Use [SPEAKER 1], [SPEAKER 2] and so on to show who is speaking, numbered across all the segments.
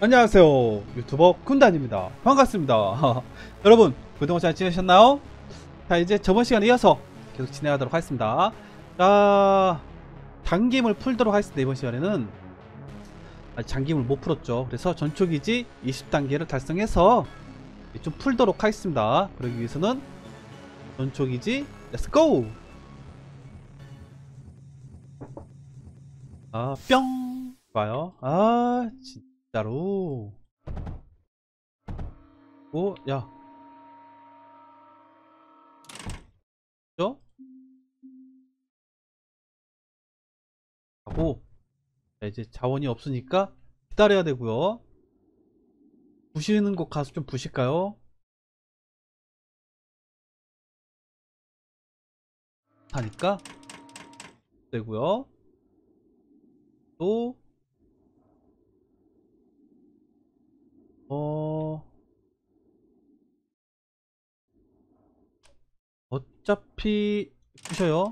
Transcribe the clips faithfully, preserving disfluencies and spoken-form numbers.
[SPEAKER 1] 안녕하세요, 유튜버 쿤단입니다. 반갑습니다. 여러분 그동안 잘 지내셨나요? 자, 이제 저번 시간에 이어서 계속 진행하도록 하겠습니다. 자, 장기임을 풀도록 하겠습니다. 이번 시간에는 아직 장기임을 못 풀었죠. 그래서 전초기지 이십 단계를 달성해서 좀 풀도록 하겠습니다. 그러기 위해서는 전초기지 렛츠고! 아, 뿅! 좋아요. 아, 진짜로. 오, 야. 죠? 하고, 자, 이제 자원이 없으니까 기다려야 되고요. 부시는 곳 가서 좀 부실까요? 하니까 되고요. 또 어, 어차피 부셔요.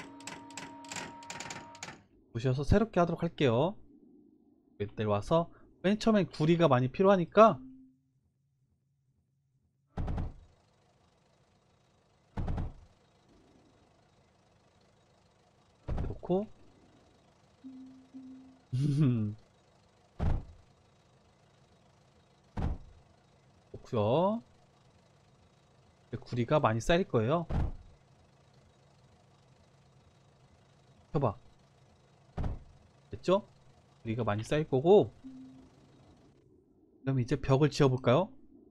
[SPEAKER 1] 부셔서 새롭게 하도록 할게요. 이때 와서 맨 처음엔 구리가 많이 필요하니까 이렇게 놓고 놓고요. 구리가 많이 쌓일 거예요. 펴봐. 됐죠? 구리가 많이 쌓일 거고, 그럼 이제 벽을 지어 볼까요?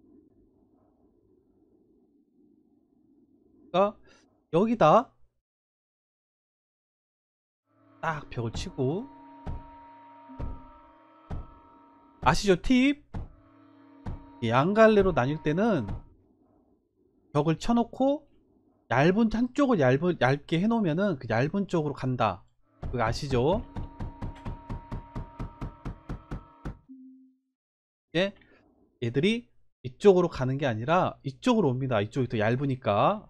[SPEAKER 1] 그러니까 여기다 딱 벽을 치고, 아시죠? 팁! 양갈래로 나뉠 때는 벽을 쳐놓고 얇은 한쪽을 얇은, 얇게 해놓으면은 그 얇은 쪽으로 간다. 그거 아시죠? 예? 얘들이 이쪽으로 가는 게 아니라 이쪽으로 옵니다. 이쪽이 더 얇으니까.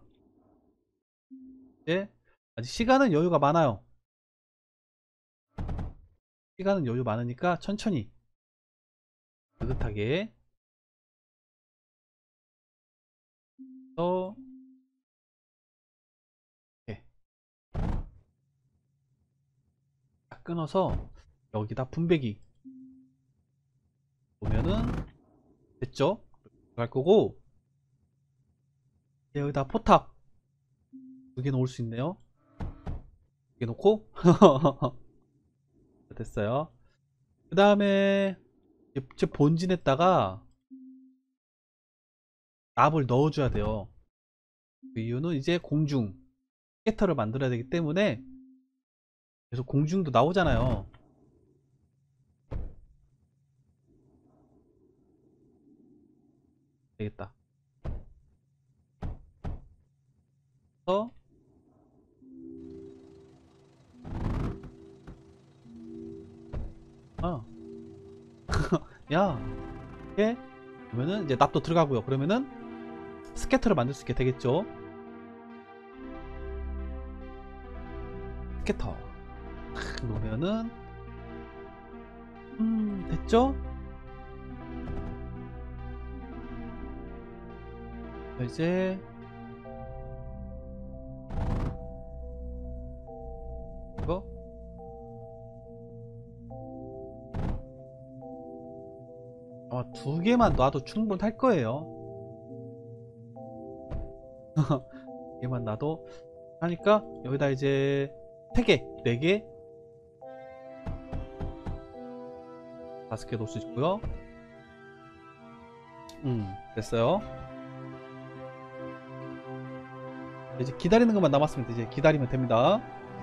[SPEAKER 1] 예? 아직 시간은 여유가 많아요. 시간은 여유 많으니까 천천히 느긋하게 또 이렇게 딱 끊어서 여기다 분배기 보면은 됐죠? 갈 거고, 여기다 포탑 두 개 놓을 수 있네요. 두 개 놓고 됐어요. 그 다음에 제 본진에다가 납을 넣어줘야 돼요. 그 이유는 이제 공중 스캐터를 만들어야 되기 때문에 계속 공중도 나오잖아요. 되겠다. 그래서 어, 야, 이렇게 그러면은 이제 납도 들어가고요. 그러면은 스캐터를 만들 수 있게 되겠죠. 스캐터 탁 놓으면은 음, 됐죠? 이제 이거 아마 두 개만 놔도 충분할 거예요. 두 개만 놔도 하니까 여기다 이제 세 개, 네 개, 다섯 개 놓을 수 있고요. 음, 됐어요. 이제 기다리는 것만 남았으면 이제 기다리면 됩니다.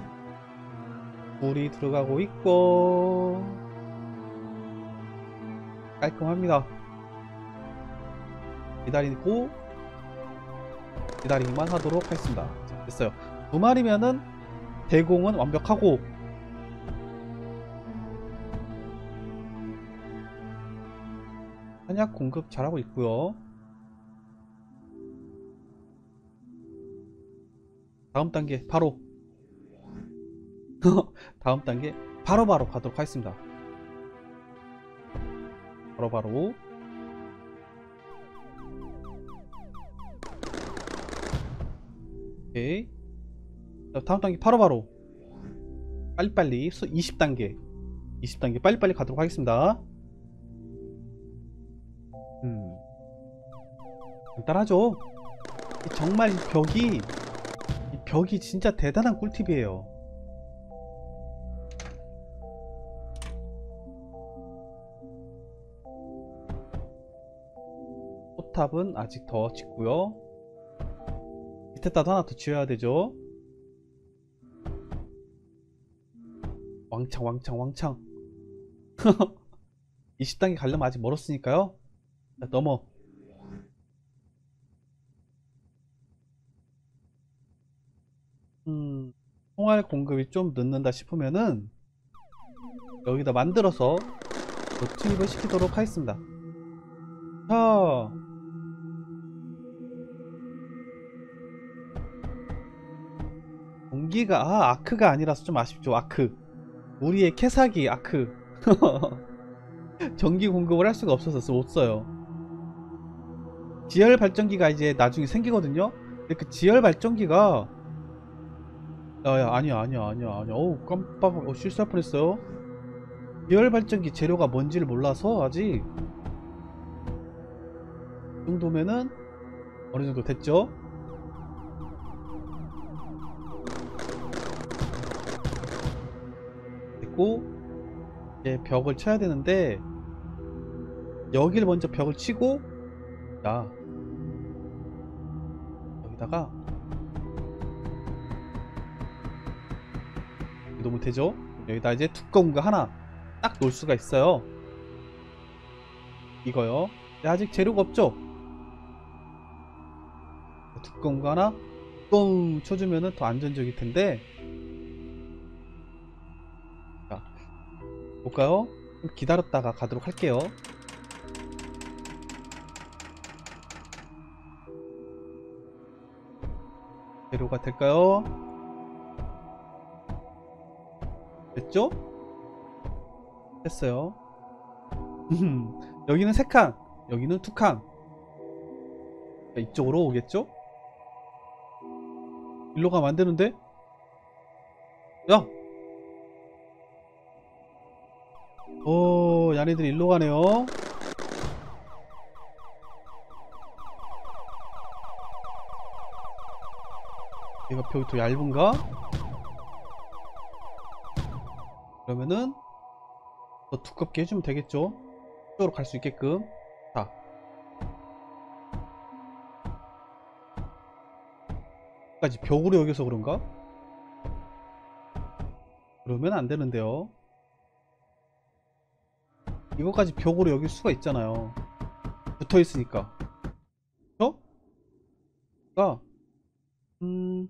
[SPEAKER 1] 물이 들어가고 있고 깔끔합니다. 기다리고 기다리기만 하도록 하겠습니다. 자, 됐어요. 두 마리면은 대공은 완벽하고, 한약 공급 잘하고 있고요. 다음 단계 바로 다음 단계 바로바로 바로 가도록 하겠습니다. 바로바로. 오케이. 자, 다음 단계 바로바로 빨리빨리 수 이십 단계 이십 단계 빨리빨리 가도록 하겠습니다. 음 간단하죠. 정말 이 벽이 이 벽이 진짜 대단한 꿀팁이에요. 포탑은 아직 더 짓고요. 밑에다도 하나 더 지어야 되죠. 왕창 왕창 왕창. 이십 단계 가려면 아직 멀었으니까요. 자, 넘어. 음, 총알 공급이 좀 늦는다 싶으면은 여기다 만들어서 투입을 시키도록 하겠습니다. 자, 공기가 아 아크가 아니라서 좀 아쉽죠. 아크, 우리의 캐사기 아크. 전기 공급을 할 수가 없어서 못 써요. 지열 발전기가 이제 나중에 생기거든요. 근데 그 지열 발전기가 야야 아니야 아니야 아니야 아니야 어우 깜빡 어, 실수할 뻔했어요. 지열 발전기 재료가 뭔지를 몰라서 아직 이 정도면은 어느 정도 됐죠. 됐고 이제 벽을 쳐야 되는데 여기를 먼저 벽을 치고 자 여기다가 너무 되죠? 여기다 이제 두꺼운 거 하나 딱 놓을 수가 있어요. 이거요. 근데 아직 재료가 없죠? 두꺼운 거 하나 뻥 쳐주면은 더 안전적일 텐데. 자, 볼까요? 좀 기다렸다가 가도록 할게요. 재료가 될까요? 됐죠? 됐어요. 여기는 세 칸, 여기는 두 칸. 이쪽으로 오겠죠? 일로 가면 안 되는데? 야! 오, 야네들이 일로 가네요. 얘가 벽이 더 얇은가? 그러면은 더 두껍게 해주면 되겠죠? 이쪽으로 갈 수 있게끔. 자, 까지 벽으로 여겨서 그런가? 그러면 안 되는데요. 이거까지 벽으로 여길 수가 있잖아요. 붙어 있으니까. 어? 그러니까 음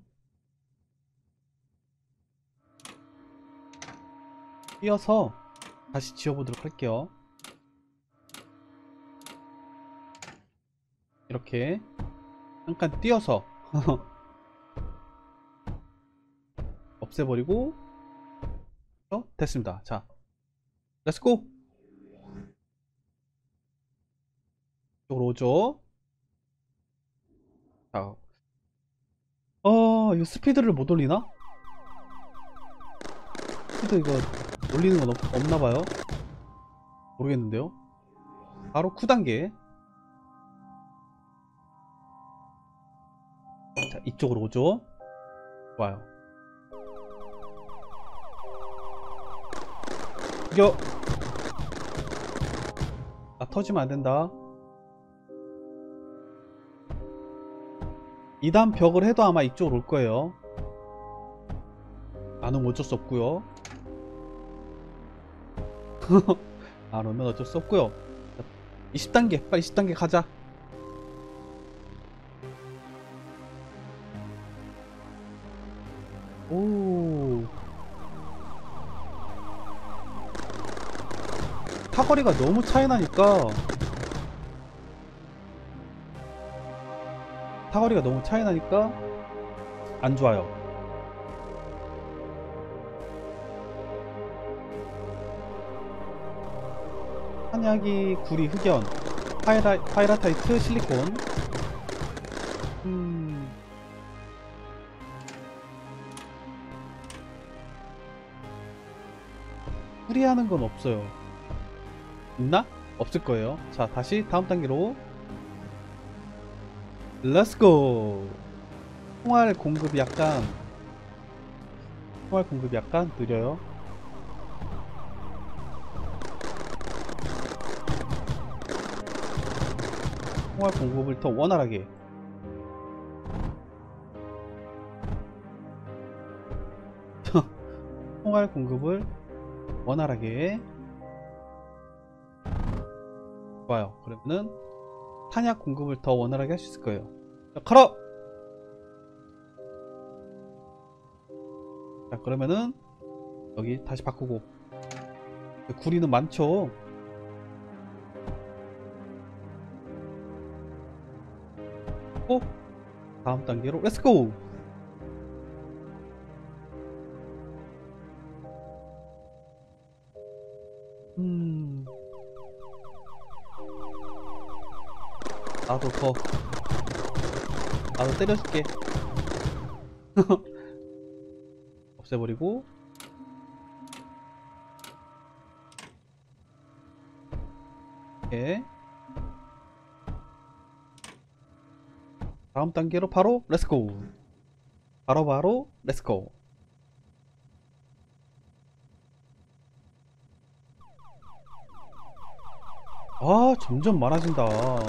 [SPEAKER 1] 띄어서 다시 지어보도록 할게요. 이렇게 한 칸 띄어서 없애버리고 어? 됐습니다. 자, 렛츠고! 이쪽으로 오죠. 자, 어 이거 스피드를 못 올리나? 스피드 이거 올리는 건 없, 없나봐요. 모르겠는데요. 바로 구 단계. 자, 이쪽으로 오죠. 좋아요. 이겨. 나 터지면 안 된다. 이 다음 벽을 해도 아마 이쪽으로 올 거예요. 안 오면 어쩔 수 없고요. 안 오면 어쩔 수 없고요. 이십 단계 빨리 이십 단계 가자. 오, 사거리가 너무 차이 나니까 사거리가 너무 차이 나니까 안 좋아요. 탄약이 구리, 흑연, 파이라, 파이라타이트, 실리콘. 음. 수리하는 건 없어요. 있나? 없을 거예요. 자, 다시 다음 단계로 렛츠고. 총알 공급이 약간 총알 공급이 약간 느려요. 총알 공급을 더 원활하게. 총알 공급을 원활하게. 좋아요. 그러면은 탄약 공급을 더 원활하게 할 수 있을 거예요. 자, 걸어! 자, 그러면은 여기 다시 바꾸고. 구리는 많죠. 꼭 다음 단계로 렛츠고! 음... 나도 더 나도 때려줄게. 없애버리고. 오케이. 다음 단계로 바로 렛츠고. 바로바로 렛츠고. 아, 점점 많아진다.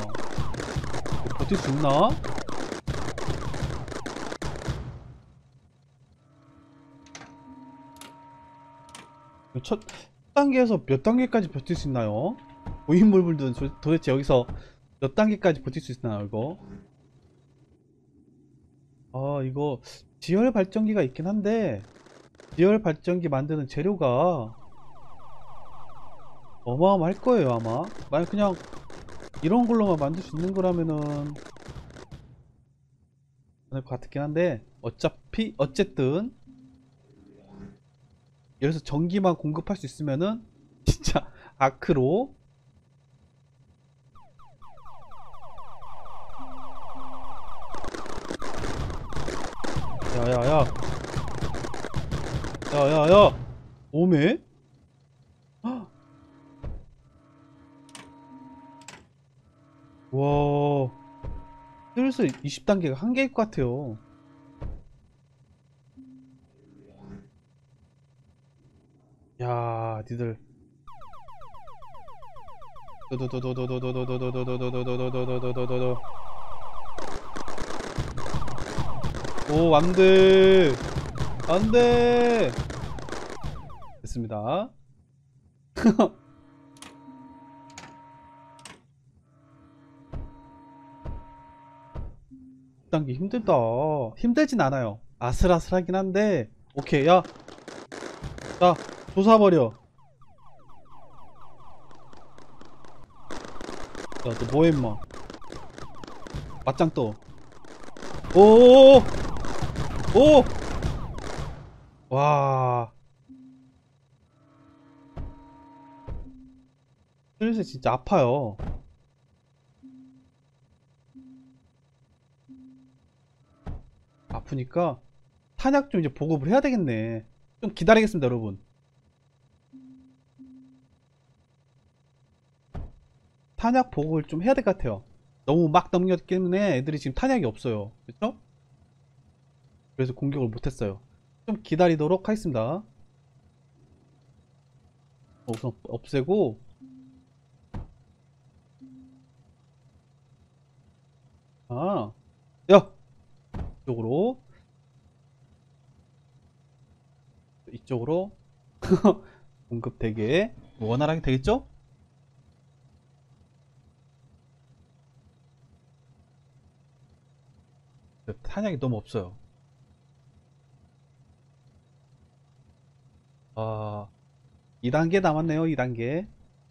[SPEAKER 1] 버틸 수 있나? 첫 단계에서 몇 단계까지 버틸 수 있나요? 고인물들은 도대체 여기서 몇 단계까지 버틸 수 있나요, 이거? 아, 이거 지열 발전기가 있긴 한데 지열 발전기 만드는 재료가 어마어마할 거예요, 아마. 만약 그냥 이런 걸로만 만들 수 있는 거라면은 될 것 같긴 한데, 어차피 어쨌든 여기서 전기만 공급할 수 있으면은 진짜 아크로. 야야야 야야야 오메? 와, 슬슬 이십 단계가 한계일 것 같아요. 야, 니들 오, 안돼 안돼. 됐습니다. 일 단계 힘들다. 힘들진 않아요. 아슬아슬하긴 한데. 오케이. 야, 자, 조사버려. 야, 너 뭐해 임마. 맞짱 떠. 오오오. 오! 와, 슬슬 진짜 아파요. 아프니까 탄약 좀 이제 보급을 해야 되겠네. 좀 기다리겠습니다, 여러분. 탄약 보급을 좀 해야 될 것 같아요. 너무 막 넘겼기 때문에 애들이 지금 탄약이 없어요. 그렇죠? 그래서 공격을 못했어요. 좀 기다리도록 하겠습니다. 우선 없애고. 아, 야! 이쪽으로 이쪽으로 공급 되게 원활하게 되겠죠? 탄약이 너무 없어요. 아, 이 단계 남았네요. 이 단계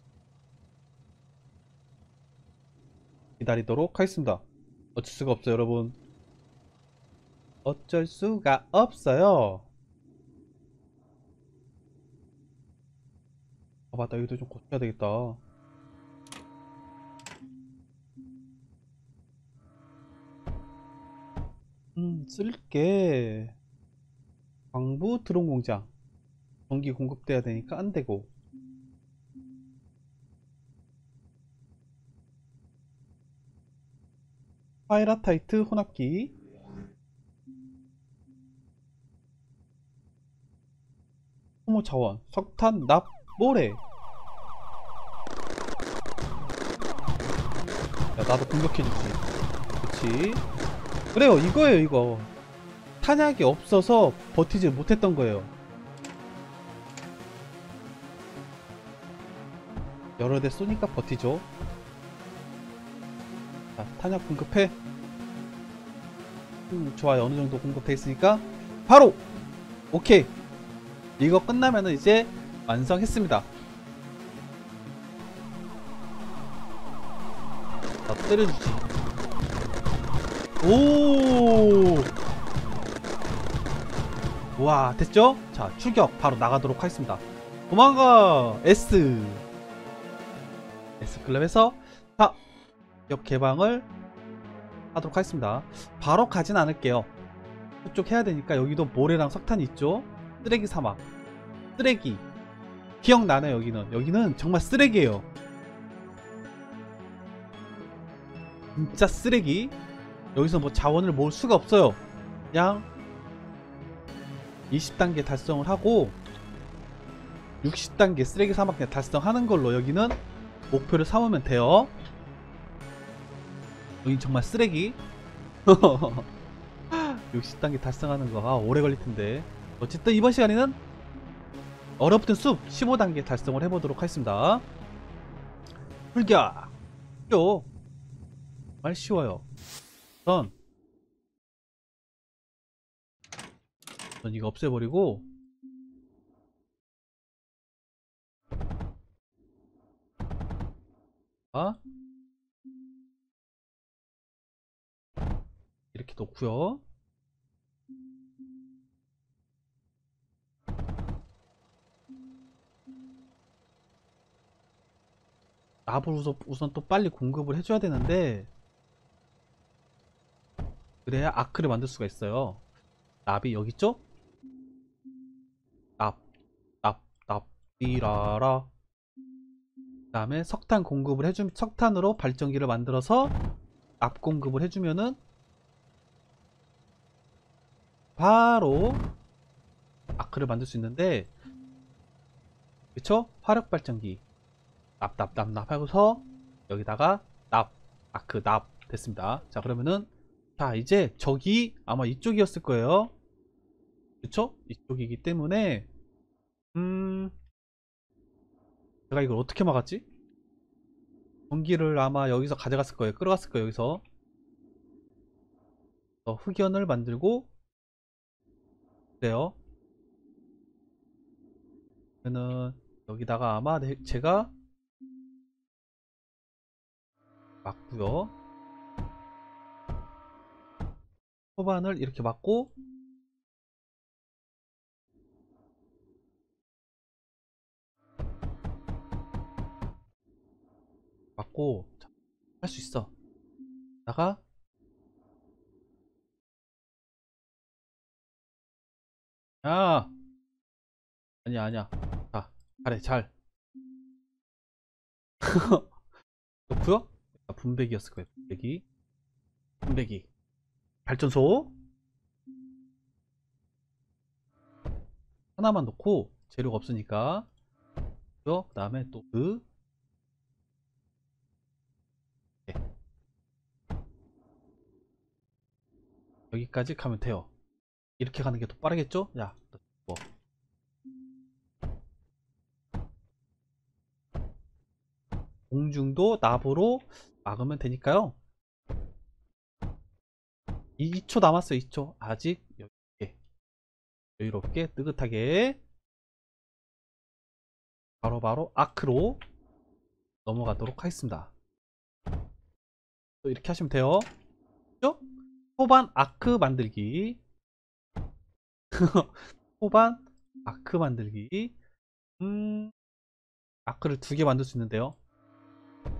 [SPEAKER 1] 기다리도록 하겠습니다. 어쩔 수가 없어요, 여러분. 어쩔 수가 없어요. 아, 맞다. 여기도 좀 고쳐야 되겠다. 음, 쓸게 광부 드론 공장 전기 공급돼야 되니까 안 되고 파이라타이트 혼합기 소모 자원 석탄 납 모래. 야 나도 공격해주지. 그치. 그래요 이거예요 이거. 탄약이 없어서 버티지 못했던 거예요. 여러 대 쏘니까 버티죠. 자, 탄약 공급해. 음, 좋아요. 어느 정도 공급돼 있으니까 바로 오케이. 이거 끝나면은 이제 완성했습니다. 자, 때려주지. 오. 와 됐죠? 자 출격 바로 나가도록 하겠습니다. 도망가 S S클럽에서 자 역 개방을 하도록 하겠습니다. 바로 가진 않을게요. 그쪽 해야 되니까. 여기도 모래랑 석탄이 있죠. 쓰레기 사막 쓰레기 기억나네. 여기는 여기는 정말 쓰레기예요. 진짜 쓰레기. 여기서 뭐 자원을 모을 수가 없어요. 그냥 이십 단계 달성을 하고 육십 단계 쓰레기 사막 그냥 달성하는 걸로 여기는 목표를 삼으면 돼요. 여기 정말 쓰레기. 육십 단계 달성하는 거 아, 오래 걸릴 텐데. 어쨌든 이번 시간에는 얼어붙은 숲 십오 단계 달성을 해보도록 하겠습니다. 불격! 요 정말 쉬워요. 우선 전 이거 없애버리고 아 이렇게 놓고요. 납을 우선, 우선 또 빨리 공급을 해줘야 되는데 그래야 아크를 만들 수가 있어요. 납이 여기 있죠? 납, 납, 납, 이라라. 그 다음에 석탄 공급을 해주면 석탄으로 발전기를 만들어서 납 공급을 해주면은 바로 아크를 만들 수 있는데 그쵸? 화력 발전기 납, 납, 납, 납 하고서 여기다가 납, 아크, 납 됐습니다. 자 그러면은 자 이제 저기 아마 이쪽이었을 거예요. 그쵸? 이쪽이기 때문에 음 제가 이걸 어떻게 막았지? 전기를 아마 여기서 가져갔을 거예요. 끌어갔을 거예요. 여기서 어, 흑연을 만들고 그래요. 그러면은 여기다가 아마 내, 제가 막고요. 초반을 이렇게 막고 막고 할 수 있어. 다가 야 아니야 아니야. 자 잘해 잘 놓고요. 분배기였을 거예요. 분배기 분배기 발전소 하나만 놓고 재료가 없으니까 그 다음에 또그 여기까지 가면 돼요. 이렇게 가는 게 더 빠르겠죠? 야 뭐. 공중도 납으로 막으면 되니까요. 이 초 남았어요. 이 초 아직 여유롭게 여유롭게 뜨뜻하게 바로바로 아크로 넘어가도록 하겠습니다. 또 이렇게 하시면 돼요. 그죠? 초반 아크 만들기 초반 아크 만들기 음 아크를 두 개 만들 수 있는데요.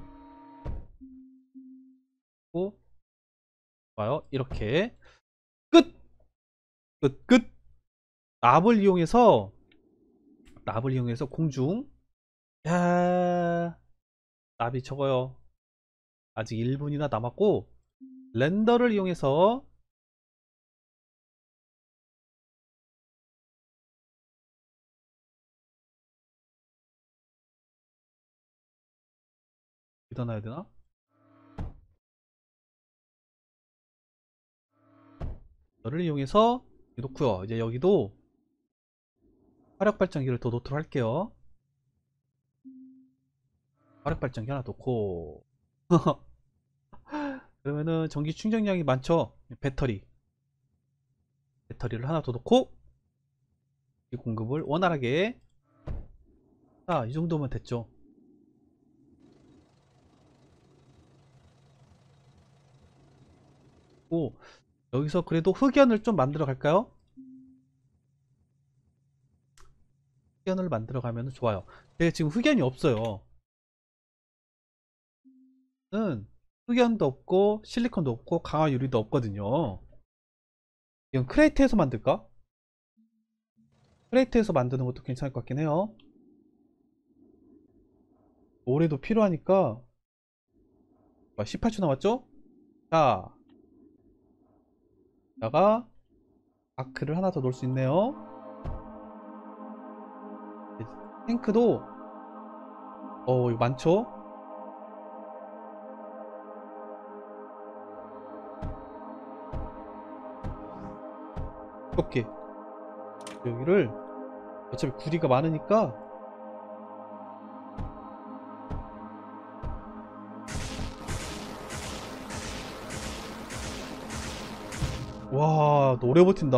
[SPEAKER 1] 고 좋아요. 이렇게 끝! 끝! 끝! 납을 이용해서 납을 이용해서 공중. 야, 납이 적어요. 아직 일 분이나 남았고, 렌더를 이용해서 믿어놔야 되나? 너를 이용해서 놓고요. 이제 여기도 화력 발전기를 더 놓도록 할게요. 화력 발전기 하나 놓고 그러면은 전기 충전량이 많죠. 배터리 배터리를 하나 더 놓고 이 공급을 원활하게. 자, 이 정도면 됐죠. 오, 여기서 그래도 흑연을 좀 만들어 갈까요? 흑연을 만들어 가면 좋아요. 근데 지금 흑연이 없어요. 는 흑연도 없고 실리콘도 없고 강화 유리도 없거든요. 이건 크레이트에서 만들까? 크레이트에서 만드는 것도 괜찮을 것 같긴 해요. 올해도 필요하니까. 십팔 초 남았죠? 자, 다가 아크를 하나 더 넣을 수 있네요. 탱크도 어 이거 많죠? 이렇게 여기를 어차피 구리가 많으니까 와, 너 오래 버틴다.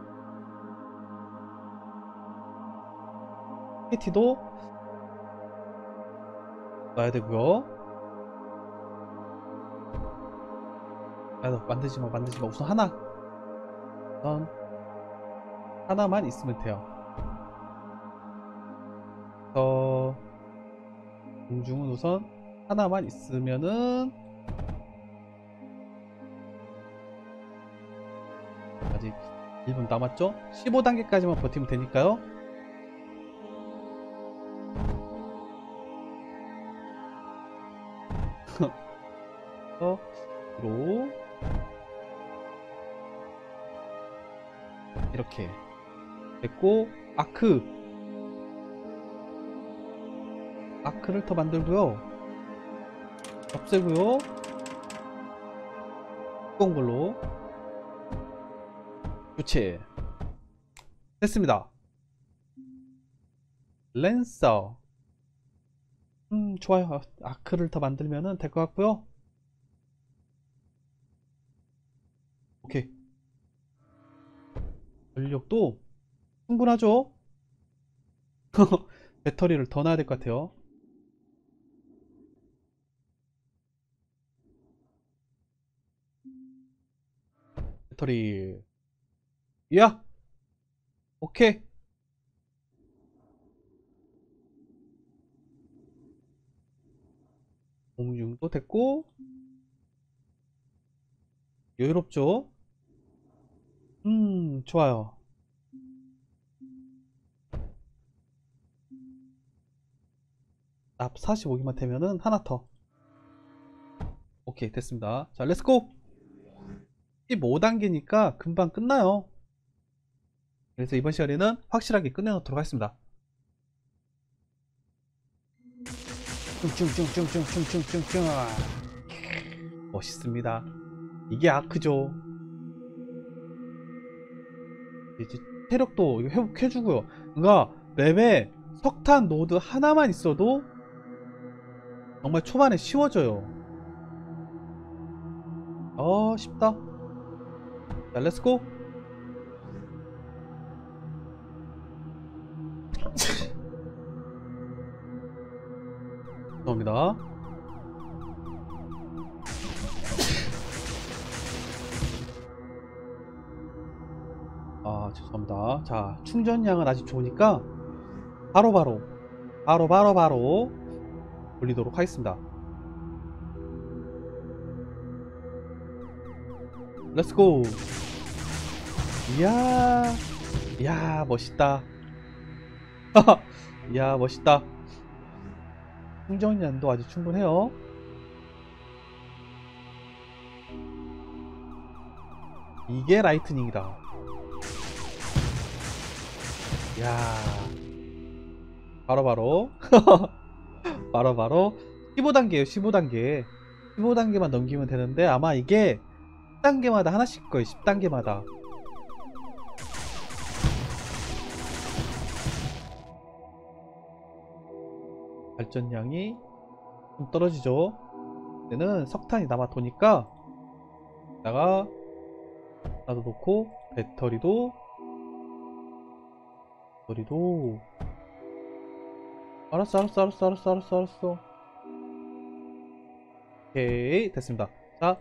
[SPEAKER 1] 케이티도 놔야 되고요. 야, 너 만들지마 만들지마. 우선 하나, 우선 하나만 있으면 돼요. 어, 공중은 우선 하나만 있으면은 아직 일 분 남았죠? 십오 단계까지만 버티면 되니까요. 어, 로 이렇게 됐고, 아크 아크를 더 만들고요. 없애고요. 두꺼운 걸로 교체 됐습니다. 랜서, 음 좋아요. 아크를 더 만들면 될 것 같고요. 오케이, 전력도 충분하죠. 배터리를 더 놔야 될 것 같아요. 배터리, 야, 오케이. 공중도 됐고 여유롭죠. 음 좋아요. 납 사십오 개만 되면은 하나 더. 오케이, 됐습니다. 자, 렛츠고. 십오 단계니까 금방 끝나요. 그래서 이번 시간에는 확실하게 끝내놓도록 하겠습니다. 쭝쭝쭝쭝쭝쭝쭝쭝쭝. 멋있습니다. 이게 아크죠. 이제 체력도 이거 회복해주고요. 그러니까 맵에 석탄 노드 하나만 있어도 정말 초반에 쉬워져요. 어, 쉽다. 자, 렛츠고. 죄송합니다. 아, 죄송합니다. 자, 충전량은 아직 좋으니까 바로바로 바로바로 바로 바로 돌리도록 하겠습니다. 렛츠고. 이야, 이야, 멋있다. 이야, 멋있다. 충전량도 아주 충분해요. 이게 라이트닝이다. 이야, 바로바로 바로바로 십오 단계에요. 십오 단계 십오 단계만 넘기면 되는데 아마 이게 십 단계마다 하나씩 거예요. 십 단계마다. 발전량이 좀 떨어지죠. 얘는 석탄이 남아 도니까 여기다가 나도 놓고 배터리도 배터리도 알았어 알았어 알았어 알았어 알았어 알았어. 오케이 됐습니다. 자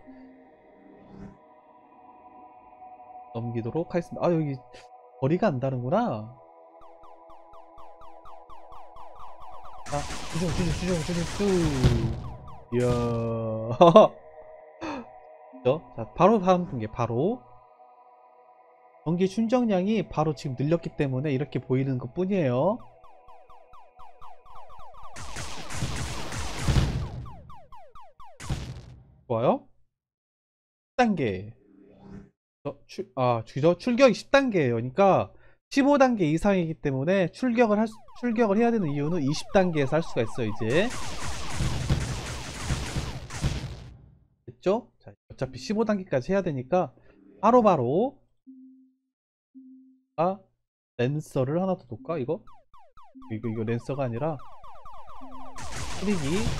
[SPEAKER 1] 넘기도록 하겠습니다. 아 여기 거리가 안 다른구나. 자 주중 주중 주중 주중 쭉 이야 자 바로 다음 단계 바로 전기 충전량이 바로 지금 늘렸기 때문에 이렇게 보이는 것 뿐이에요. 좋아요. 십 단계 어, 출, 아, 주죠. 출격이 십 단계예요. 그러니까 십오 단계 이상이기 때문에 출격을 할 수, 출격을 해야 되는 이유는 이십 단계에서 할 수가 있어요. 이제 됐죠? 자, 어차피 십오 단계까지 해야 되니까 바로바로 아, 랜서를 하나 더 놓을까? 이거? 이거 이거 랜서가 아니라 쓰리기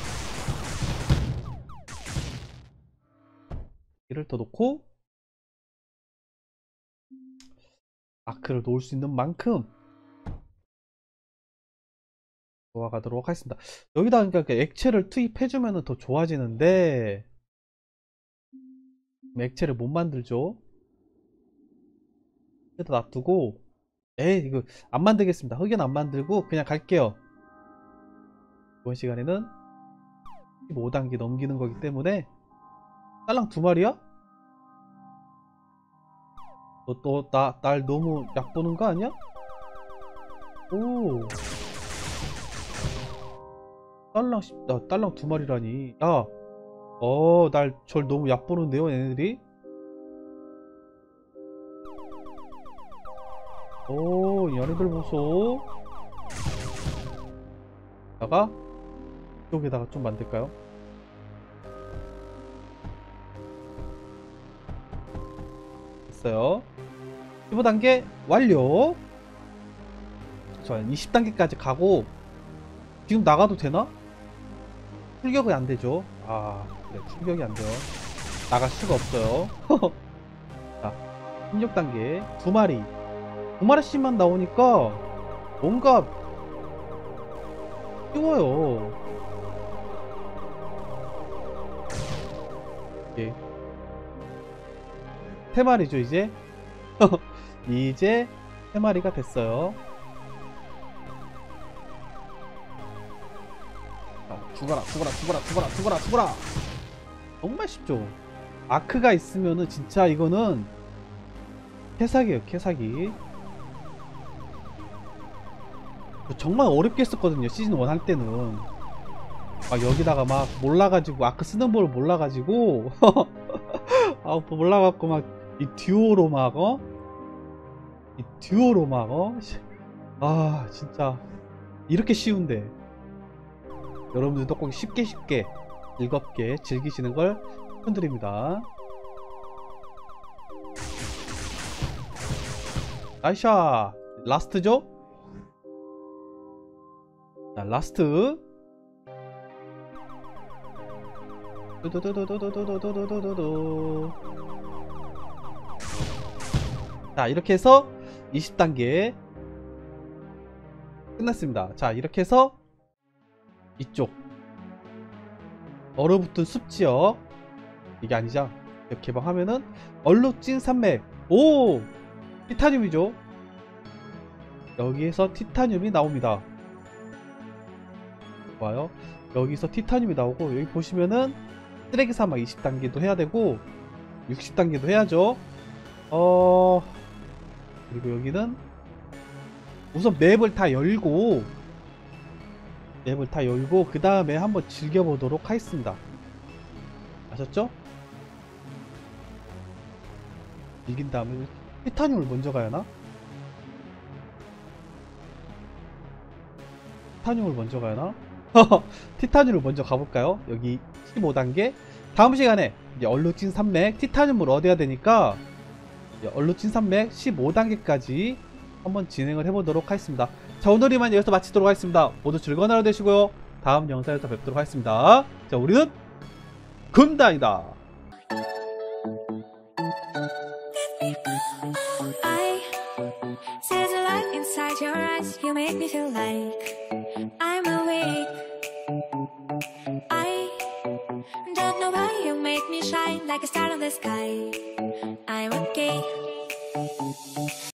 [SPEAKER 1] 이를 더 놓고 아크를 놓을 수 있는 만큼 놓아가도록 하겠습니다. 여기다 그러니까 액체를 투입해주면 더 좋아지는데 액체를 못 만들죠. 여기다 놔두고 에이 이거 안 만들겠습니다. 흑연 안 만들고 그냥 갈게요. 이번 시간에는 십오 단계 넘기는 거기 때문에 딸랑 두 마리야? 너 또 나 날 너무 약 보는 거 아니야? 오 딸랑 나 딸랑 두 마리라니. 야 어 날 절 너무 약 보는데요 얘네들이. 오 얘네들 보소. 다가 이쪽에다가 좀 만들까요? 됐어요. 십오 단계 완료. 자 이십 단계까지 가고 지금 나가도 되나? 출격이 안 되죠. 아 그래 출격이 안 돼요. 나갈 수가 없어요. 자 십육 단계 두 마리 두 마리씩만 나오니까 뭔가 쉬워요. 예. 세 마리죠 이제. 이제 세 마리가 됐어요. 자, 죽어라 죽어라 죽어라 죽어라 죽어라 죽어라. 정말 쉽죠. 아크가 있으면은 진짜 이거는 캐사기예요 캐사기. 정말 어렵게 했었거든요 시즌 일 할 때는. 막 여기다가 막 몰라가지고 아크 쓰는 법을 몰라가지고 아 몰라갖고 막 이 듀오로 막 어? 이 듀오로 막 어? 아 진짜 이렇게 쉬운데 여러분들도 꼭 쉽게 쉽게 즐겁게 즐기시는 걸 추천드립니다. 나이샤 라스트죠? 자 라스트 두두두두두두두두두두두. 자 이렇게 해서 이십 단계 끝났습니다. 자 이렇게 해서 이쪽 얼어붙은 숲지역 이게 아니죠. 이렇게 개방하면은 얼룩진 산맥. 오 티타늄이죠. 여기에서 티타늄이 나옵니다. 좋아요. 여기서 티타늄이 나오고 여기 보시면은 쓰레기 사막 이십 단계도 해야 되고 육십 단계도 해야죠. 어 그리고 여기는 우선 맵을 다 열고 맵을 다 열고 그 다음에 한번 즐겨보도록 하겠습니다. 아셨죠? 이긴 다음에 티타늄을 먼저 가야 하나? 티타늄을 먼저 가야 하나? 티타늄을 먼저 가볼까요? 여기 십오 단계. 다음 시간에 이제 얼루진 산맥 티타늄을 얻어야 되니까 얼루진 산맥 십오 단계까지 한번 진행을 해보도록 하겠습니다. 자, 오늘 이만 여기서 마치도록 하겠습니다. 모두 즐거운 하루 되시고요. 다음 영상에서 뵙도록 하겠습니다. 자, 우리는 군단이다.
[SPEAKER 2] I see the light inside your eyes. You make me feel like I'm awake. I don't know why you make me shine like a star in the sky. I'm okay.